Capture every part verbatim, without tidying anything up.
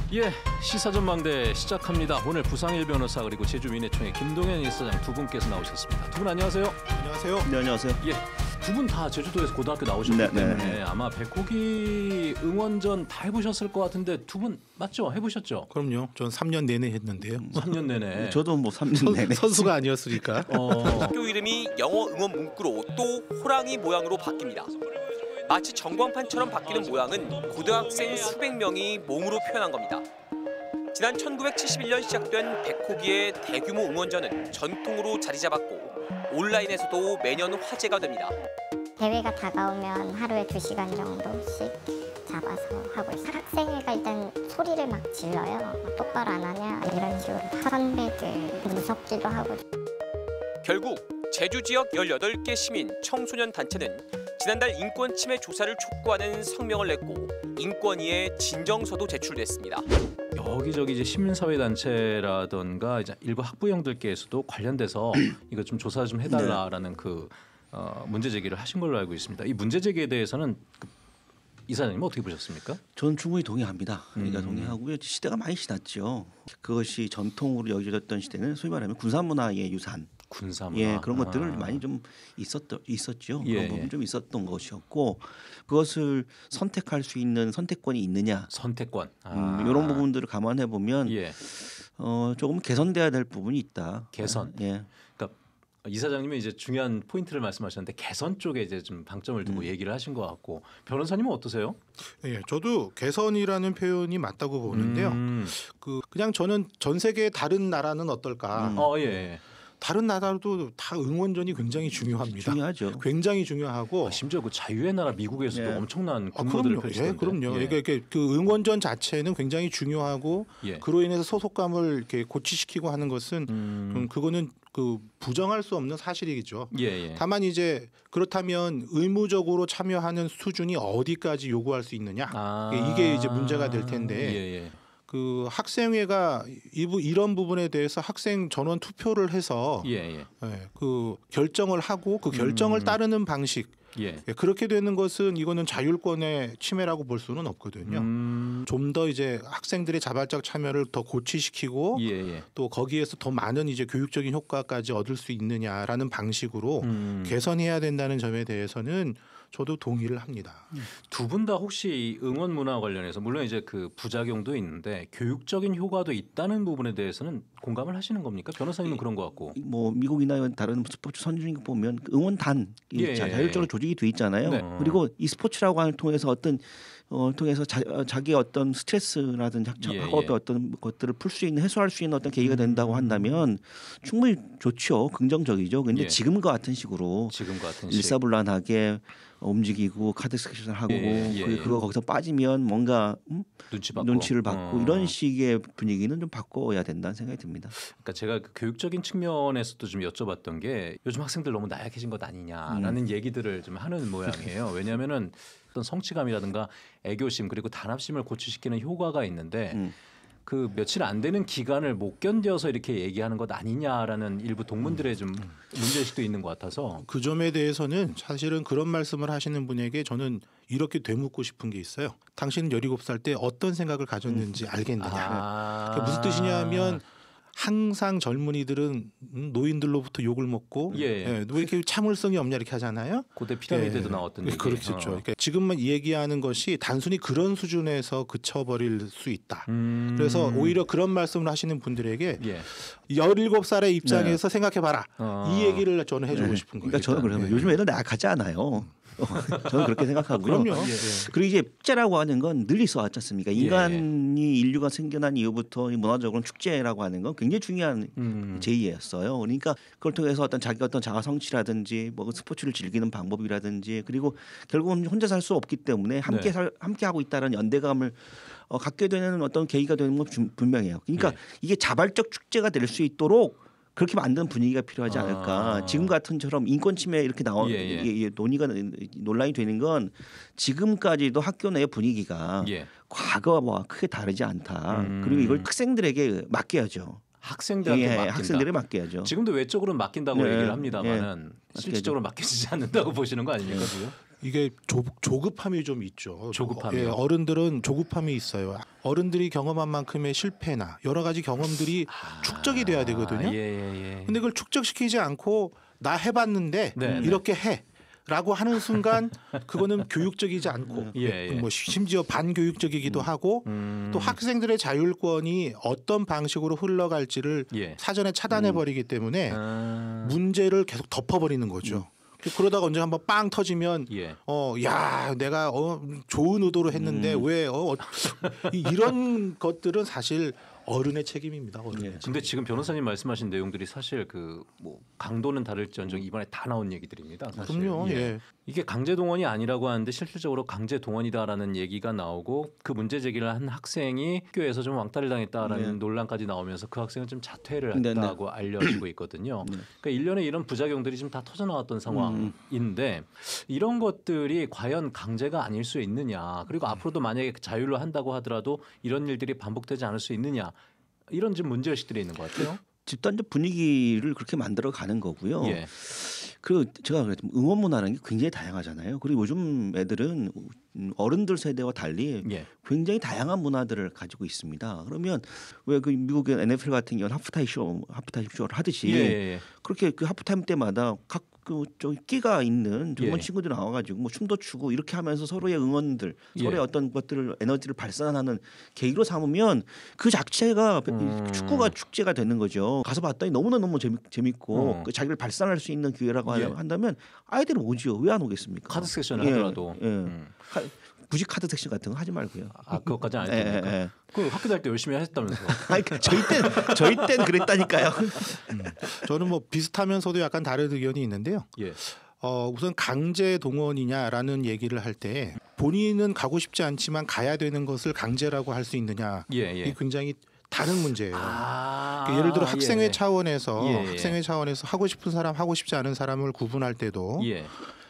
예, 시사전망대 시작합니다. 오늘 부상일 변호사 그리고 제주민해총의 김동현 이사장 두 분께서 나오셨습니다. 두 분 안녕하세요. 안녕하세요. 네, 안녕하세요. 예, 두 분 다 제주도에서 고등학교 나오셨기 네, 때문에 네. 아마 백호기 응원전 다 해보셨을 것 같은데 두 분 맞죠? 해보셨죠? 그럼요. 전 삼 년 내내 했는데요. 삼 년 내내. 저도 뭐 삼 년 내내 선수가 아니었으니까. 어, 학교 이름이 영어 응원 문구로 또 호랑이 모양으로 바뀝니다. 마치 전광판처럼 바뀌는 모양은 고등학생 수백 명이 몸으로 표현한 겁니다. 지난 천구백칠십일 년 시작된 백호기의 대규모 응원전은 전통으로 자리 잡았고 온라인에서도 매년 화제가 됩니다. 대회가 다가오면 하루에 두 시간 정도씩 잡아서 하고 있어요. 학생회가 일단 소리를 막 질러요. 똑바로 안 하냐 이런 식으로 선배들 무섭기도 하고. 결국 제주 지역 열여덟 개 시민 청소년 단체는 지난달 인권 침해 조사를 촉구하는 성명을 냈고 인권위에 진정서도 제출됐습니다. 여기저기 이제 시민사회 단체라던가 이제 일부 학부형들께서도 관련돼서 이거 좀 조사 좀 해달라라는 네. 그 어, 문제 제기를 하신 걸로 알고 있습니다. 이 문제 제기에 대해서는 그 이사장님 어떻게 보셨습니까? 저는 충분히 동의합니다. 그러니까 음. 동의하고요. 시대가 많이 지났죠. 그것이 전통으로 여겨졌던 시대는 소위 말하면 군사문화의 유산. 군사문화. 예, 그런 아. 것들을 많이 좀 있었던 있었죠. 예, 그런 부분 예. 좀 있었던 것이었고 그것을 선택할 수 있는 선택권이 있느냐. 선택권. 아. 음, 이런 부분들을 감안해 보면 예. 어, 조금 개선돼야 될 부분이 있다. 개선. 예. 그러니까 이사장님이 이제 중요한 포인트를 말씀하셨는데 개선 쪽에 이제 좀 방점을 두고 음. 얘기를 하신 것 같고 변호사님은 어떠세요? 예, 저도 개선이라는 표현이 맞다고 보는데요. 음. 그 그냥 저는 전 세계 다른 나라는 어떨까? 음. 어, 예. 다른 나라도 다 응원전이 굉장히 중요합니다. 중요하죠. 굉장히 중요하고. 아, 심지어 그 자유의 나라 미국에서도 예. 엄청난 아, 군무들을 그럼요. 펼치던데. 예, 그럼요. 예. 그러니까 이게 그 응원전 자체는 굉장히 중요하고 예. 그로 인해서 소속감을 이렇게 고취시키고 하는 것은 음. 음, 그거는 그 부정할 수 없는 사실이죠. 예, 예. 다만 이제 그렇다면 의무적으로 참여하는 수준이 어디까지 요구할 수 있느냐 아. 이게 이제 문제가 될 텐데 예, 예. 그 학생회가 이부 이런 부분에 대해서 학생 전원 투표를 해서 예, 예. 예, 그 결정을 하고 그 결정을 음. 따르는 방식 예. 예, 그렇게 되는 것은 이거는 자율권의 침해라고 볼 수는 없거든요. 음. 좀 더 이제 학생들의 자발적 참여를 더 고취시키고 예, 예. 또 거기에서 더 많은 이제 교육적인 효과까지 얻을 수 있느냐라는 방식으로 음. 개선해야 된다는 점에 대해서는 저도 동의를 합니다. 두 분 다 혹시 이 응원 문화 관련해서 물론 이제 그 부작용도 있는데 교육적인 효과도 있다는 부분에 대해서는 공감을 하시는 겁니까? 변호사님은 그런 것 같고. 뭐 미국이나 다른 스포츠 선진국 보면 응원단 이 예, 자- 예, 자율적으로 예. 조직이 돼 있잖아요. 네. 그리고 이 스포츠라고 하는 통해서 어떤 어, 통해서 자, 자기의 어떤 스트레스라든지 예, 하고 예. 어떤 것들을 풀 수 있는 해소할 수 있는 어떤 계기가 된다고 한다면 충분히 좋죠. 긍정적이죠. 근데 예. 지금과 같은 식으로 지금과 같은 식. 일사불란하게 움직이고 카드 스케줄을 하고 예, 예, 그리고 예. 그거 거기서 빠지면 뭔가 음? 눈치 받고. 눈치를 받고 어. 이런 식의 분위기는 좀 바꿔야 된다는 생각이 듭니다. 그러니까 제가 그 교육적인 측면에서도 좀 여쭤봤던 게 요즘 학생들 너무 나약해진 것 아니냐라는 음. 얘기들을 좀 하는 모양이에요. 왜냐하면은 어떤 성취감이라든가 애교심 그리고 단합심을 고취시키는 효과가 있는데 음. 그 며칠 안 되는 기간을 못 견뎌서 이렇게 얘기하는 것 아니냐라는 일부 동문들의 좀 문제의식도 있는 것 같아서. 그 점에 대해서는 사실은 그런 말씀을 하시는 분에게 저는 이렇게 되묻고 싶은 게 있어요. 당신은 열일곱 살 때 어떤 생각을 가졌는지 알겠느냐. 아. 그게 무슨 뜻이냐면 항상 젊은이들은 노인들로부터 욕을 먹고 예. 예, 왜 이렇게 참을성이 없냐 이렇게 하잖아요. 고대 피라미드도 예. 나왔던 예, 얘기. 그렇죠. 어. 그러니까 지금만 얘기하는 것이 단순히 그런 수준에서 그쳐버릴 수 있다. 음. 그래서 오히려 그런 말씀을 하시는 분들에게 예. 열일곱 살의 입장에서 생각해봐라. 어. 이 얘기를 저는 해주고 네. 싶은 거예요. 그러니까 저는 일단. 그래요. 예. 요즘 애들 나약하지 않아요. 저는 그렇게 생각하고요. 그럼요. 예, 예. 그리고 이제 축제라고 하는 건 늘 있어 왔지 않습니까? 인간이 인류가 생겨난 이후부터 이 문화적으로는 축제라고 하는 건 굉장히 중요한 음. 제의였어요. 그러니까 그걸 통해서 어떤 자기 어떤 자아 성취라든지 뭐 스포츠를 즐기는 방법이라든지 그리고 결국은 혼자 살 수 없기 때문에 함께 네. 살 함께 하고 있다는 연대감을 어, 갖게 되는 어떤 계기가 되는 건 분- 분명해요. 그러니까 네. 이게 자발적 축제가 될 수 있도록 그렇게 만드는 분위기가 필요하지 않을까. 아. 지금 같은처럼 인권 침해 이렇게 나오 예, 예. 이- 이 논의가 논란이 되는 건 지금까지도 학교 내 분위기가 예. 과거와 크게 다르지 않다. 음. 그리고 이걸 학생들에게 맡겨야죠. 학생들한테 예, 맡긴다. 학생들이 맡겨야죠. 지금도 외적으로는 맡긴다고 네, 얘기를 합니다만은 예, 실질적으로 맡겨지지 않는다고 보시는 거 아닙니까 네. 지금? 이게 조, 조급함이 좀 있죠. 조급함이요? 예, 어른들은 조급함이 있어요. 어른들이 경험한 만큼의 실패나 여러 가지 경험들이 아, 축적이 돼야 되거든요. 예, 예, 예. 근데 그걸 축적시키지 않고 나 해봤는데 네, 이렇게 해. 라고 하는 순간 그거는 교육적이지 않고 예, 예. 뭐 심지어 반교육적이기도 하고 음, 또 학생들의 자율권이 어떤 방식으로 흘러갈지를 예. 사전에 차단해 버리기 때문에 아, 문제를 계속 덮어버리는 거죠. 그러다가 언제 한번 빵 터지면 예. 어, 야, 내가 어, 좋은 의도로 했는데 음. 왜 어, 어, 이- 이런 것들은 사실 어른의 책임입니다. 어른의 예. 근데 지금 변호사님 말씀하신 내용들이 사실 그 뭐 강도는 다를지언정 이번에 다 나온 얘기들입니다. 사실. 그럼요. 예. 이게 강제 동원이 아니라고 하는데 실질적으로 강제 동원이다라는 얘기가 나오고 그 문제 제기를 한 학생이 학교에서 좀 왕따를 당했다라는 네. 논란까지 나오면서 그 학생은 좀 자퇴를 네, 네. 했다고 알려지고 있거든요. 네. 그러니까 일련의 이런 부작용들이 지금 다 터져 나왔던 상황인데 이런 것들이 과연 강제가 아닐 수 있느냐? 그리고 앞으로도 만약에 자율로 한다고 하더라도 이런 일들이 반복되지 않을 수 있느냐? 이런 좀 문제 의식들이 있는 것 같아요. 집단적 분위기를 그렇게 만들어 가는 거고요. 예. 그리고 제가 그랬지만 응원 문화라는 게 굉장히 다양하잖아요. 그리고 요즘 애들은 어른들 세대와 달리 예. 굉장히 다양한 문화들을 가지고 있습니다. 그러면 왜 그 미국의 엔에프엘 같은 경우는 하프타임 쇼, 하프타임 쇼를 하듯이 예, 예. 그렇게 그 하프타임 때마다 각 그 좀 끼가 있는 젊은 예. 친구들이 나와가지고 뭐 춤도 추고 이렇게 하면서 서로의 응원들, 예. 서로의 어떤 것들을 에너지를 발산하는 계기로 삼으면 그 자체가 음. 축구가 축제가 되는 거죠. 가서 봤더니 너무나 너무 재미, 재밌고 어. 그 자기를 발산할 수 있는 기회라고 예. 한다면 아이들은 오지요. 왜 안 오겠습니까? 카드 섹션을 예, 하더라도. 예. 음. 카- 굳이 카드 섹션 같은 거 하지 말고요. 아 그것까지는 안 예, 했습니까? 예, 예. 그 학교 다닐 때 열심히 하셨다면서. 아니 그 저희 때 저희 때는 그랬다니까요. 저는 뭐 비슷하면서도 약간 다른 의견이 있는데요. 예. 어, 우선 강제 동원이냐라는 얘기를 할 때 본인은 가고 싶지 않지만 가야 되는 것을 강제라고 할 수 있느냐 예, 예. 이 굉장히 다른 문제예요. 아, 그러니까 예를 들어 학생회 예. 차원에서 예, 예. 학생회 차원에서 하고 싶은 사람 하고 싶지 않은 사람을 구분할 때도 예.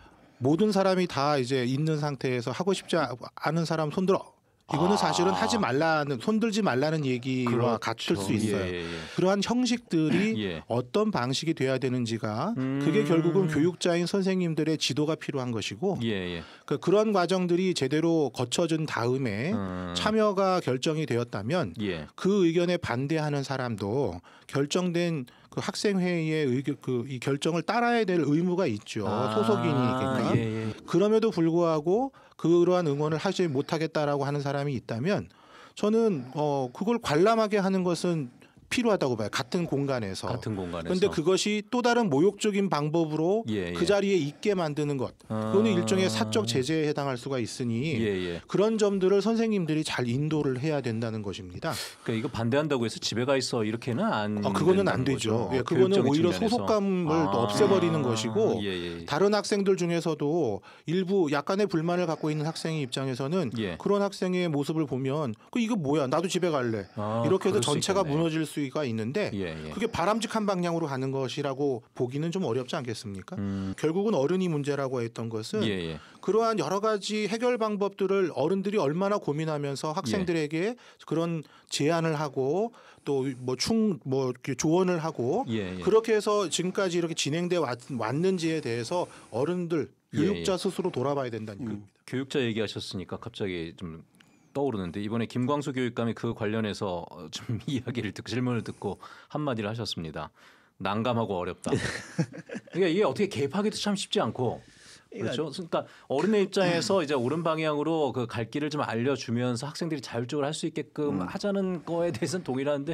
모든 사람이 다 이제 있는 상태에서 하고 싶지 않은 사람 손들어. 이거는 아. 사실은 하지 말라는 손들지 말라는 얘기와 그렇죠. 같을 수 있어요. 예, 예, 예. 그러한 형식들이 예. 어떤 방식이 돼야 되는지가 음. 그게 결국은 교육자인 선생님들의 지도가 필요한 것이고 예, 예. 그 그런 과정들이 제대로 거쳐진 다음에 음. 참여가 결정이 되었다면 예. 그 의견에 반대하는 사람도 결정된 그 학생회의의 의견 그이 결정을 따라야 될 의무가 있죠. 아, 소속인이니까. 예, 예. 그럼에도 불구하고 그러한 응원을 하지 못하겠다라고 하는 사람이 있다면 저는 어 그걸 관람하게 하는 것은 필요하다고 봐요. 같은 공간에서. 같은 공간에서. 그런데 그것이 또 다른 모욕적인 방법으로 예, 그 예. 자리에 있게 만드는 것. 그거는 아. 일종의 사적 제재에 해당할 수가 있으니 예, 예. 그런 점들을 선생님들이 잘 인도를 해야 된다는 것입니다. 그러니까 이거 반대한다고 해서 집에 가 있어 이렇게는 안. 어, 그거는 된다는 안 되죠. 거죠. 예, 그거는 교육적인 오히려 측면에서. 소속감을 아. 또 없애버리는 것이고 예, 예. 다른 학생들 중에서도 일부 약간의 불만을 갖고 있는 학생의 입장에서는 예. 그런 학생의 모습을 보면 그 이거 뭐야 나도 집에 갈래 아, 이렇게 해서 그럴 수 전체가 있겠네. 무너질 수가 있는데 예, 예. 그게 바람직한 방향으로 가는 것이라고 보기는 좀 어렵지 않겠습니까? 음. 결국은 어른이 문제라고 했던 것은 예, 예. 그러한 여러 가지 해결 방법들을 어른들이 얼마나 고민하면서 학생들에게 그런 제안을 하고 또 뭐 충 뭐 조언을 하고 예, 예. 그렇게 해서 지금까지 이렇게 진행돼 왔, 왔는지에 대해서 어른들 예, 교육자 예. 스스로 돌아봐야 된다는 겁니다. 교육자 얘기하셨으니까 갑자기 좀 떠오르는데 이번에 김광수 교육감이 그 관련해서 좀 이야기를 듣고 질문을 듣고 한마디를 하셨습니다. 난감하고 어렵다. 그러니까 이게 어떻게 개입하기도 참 쉽지 않고 그렇죠. 그러니까 어른의 입장에서 이제 옳은 방향으로 그 갈 길을 좀 알려주면서 학생들이 자율적으로 할 수 있게끔 하자는 거에 대해서는 동일한데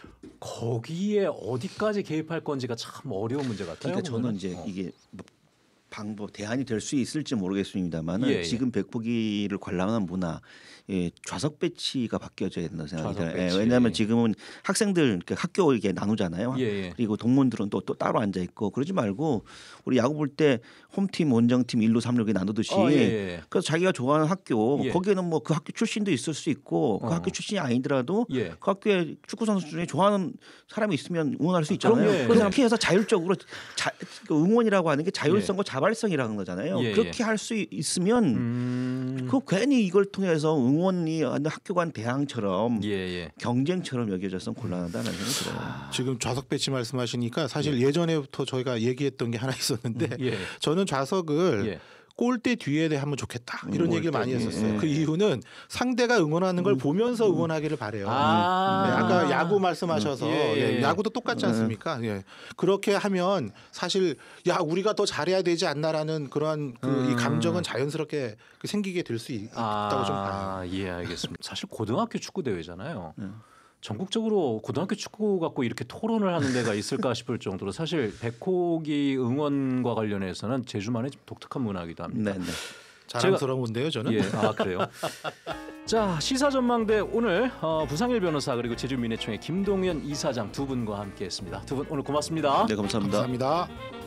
거기에 어디까지 개입할 건지가 참 어려운 문제 같아요. 그러니까 저는 보면은. 이제 어. 이게 뭐 방법 대안이 될 수 있을지 모르겠습니다만은 예, 예. 지금 백보기를 관람하는 문화, 예, 좌석 배치가 바뀌어져야 된다고 생각이 좌석 들어요. 예, 배치. 왜냐하면 지금은 학생들 그 학교 이게 나누잖아요. 예, 예. 그리고 동문들은 또, 또 따로 앉아 있고 그러지 말고 우리 야구 볼 때 홈팀, 원정팀 일루, 삼루 이렇게 나누듯이 어, 예, 예. 그래서 자기가 좋아하는 학교 예. 거기에는 뭐 그 학교 출신도 있을 수 있고 그 어. 학교 출신이 아니더라도 예. 그 학교에 축구 선수 중에 좋아하는 사람이 있으면 응원할 수 있잖아요. 그럼요. 그래서 예. 피해서 자율적으로 자, 그 응원이라고 하는 게 자율성과 자발 자발성이라는 거잖아요. 예, 그렇게 예. 할 수 있으면 음... 그 괜히 이걸 통해서 응원이 학교 간 대항처럼 예, 예. 경쟁처럼 여겨져서 곤란하다는 생각이 들어요. 지금 좌석 배치 말씀하시니까 사실 예. 예전에부터 저희가 얘기했던 게 하나 있었는데 예. 저는 좌석을 예. 골대 뒤에 하면 좋겠다 이런 음, 얘기를 많이 골대, 했었어요. 예. 그 이유는 상대가 응원하는 걸 음, 보면서 음. 응원하기를 바래요. 아, 네, 아까 야구 말씀하셔서 음. 예, 예. 예, 야구도 똑같지 않습니까? 예. 그렇게 하면 사실 야 우리가 더 잘해야 되지 않나라는 그러한 그 이 음. 감정은 자연스럽게 그 생기게 될 수 있다고 좀 봐요. 아, 예, 알겠습니다. 사실 고등학교 축구 대회잖아요. 음. 전국적으로 고등학교 축구 갖고 이렇게 토론을 하는 데가 있을까 싶을 정도로 사실 백호기 응원과 관련해서는 제주만의 좀 독특한 문화이기도 합니다. 네, 네. 자랑스러운데요, 저는. 예, 아 그래요. 자, 시사전망대 오늘 어, 부상일 변호사 그리고 제주민해총의 김동연 이사장 두 분과 함께했습니다. 두 분 오늘 고맙습니다. 네, 감사합니다. 감사합니다.